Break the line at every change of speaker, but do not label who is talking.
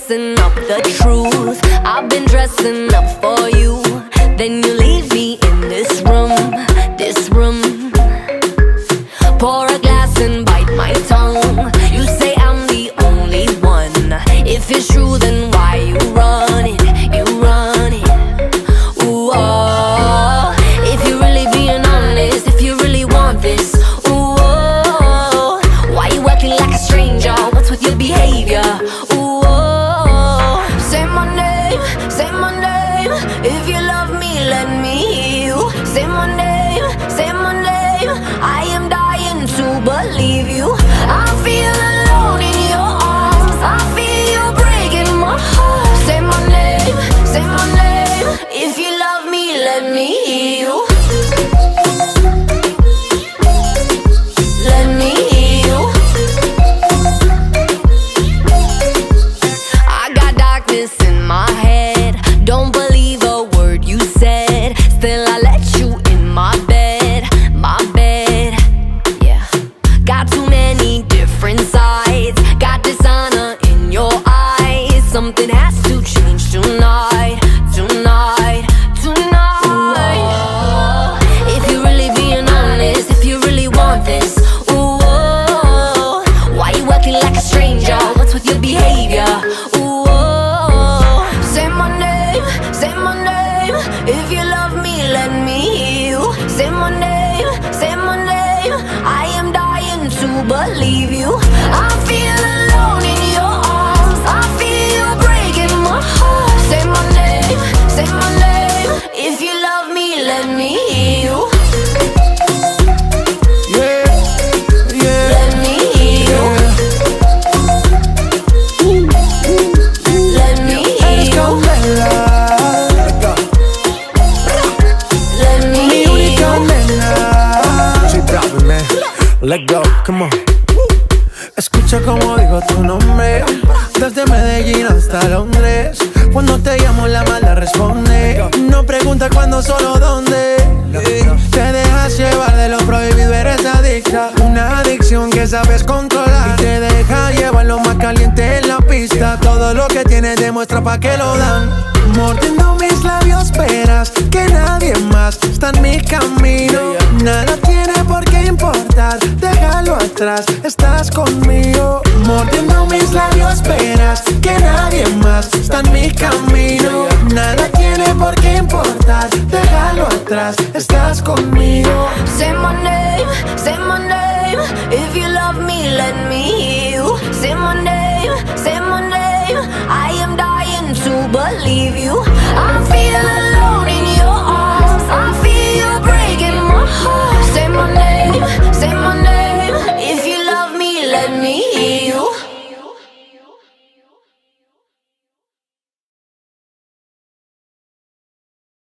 messing up the truth. I've been dressing up for you, then you leave me in this room, this room. Pour a glass and bite my tongue. You say I'm the only one. If it's true, then why you run it? You run it. Ooh, oh. If you're really being honest, if you really want this, ooh, oh. Why you acting like a stranger? What's with your behavior? Ooh, oh. Say my name, say my name. If you love me, let me hear you. Say my name, say my name. I am dying to believe you. I feel alone in your arms. I feel you breaking my heart. Say my name, say my name. If you love me, let me hear you. Let me hear you. I got darkness in my head. Don't believe a word you said. Still I let you in my bed, my bed. Yeah. Got too many different sides. Got dishonor in your eyes. Something has to change tonight, tonight, tonight. Ooh, if you're really being honest, if you really want this, ooh, oh. Why you acting like a stranger? What's with your behavior? Ooh, oh. Say my name, say my name. If you love me, let me hear you. Say my name, say my name. I am dying to believe you. I feel alone in your arms. I feel you breaking my heart. Say my name, say my name. If you love me, let me hear you.
Yeah, yeah,
Let me hear you. Let me hear you. Let me
Mi
hear
única
you.
nena. Soy bravo, man. Let go, come on. Escucha como digo tu nombre, desde Medellín hasta Londres. Cuando te llamo la mala responde. No pregunta cuándo, solo dónde. Te dejas llevar de lo prohibido, eres adicta. Una adicción que sabes controlar y te deja llevar lo más caliente en la pista. Todo lo que tienes demuestra pa' que lo dan. Mordiendo mis labios verás que nadie más está en mi camino. Nada tiene por qué importar, déjalo atrás, estás conmigo. Mordiendo mis labios verás que nadie más está en mi camino. Nada tiene por qué importar, déjalo atrás, estás conmigo.
Say my name, say my name. If you love me, let me hear you. Say my name, say my name. I am dying to believe you. I feel alone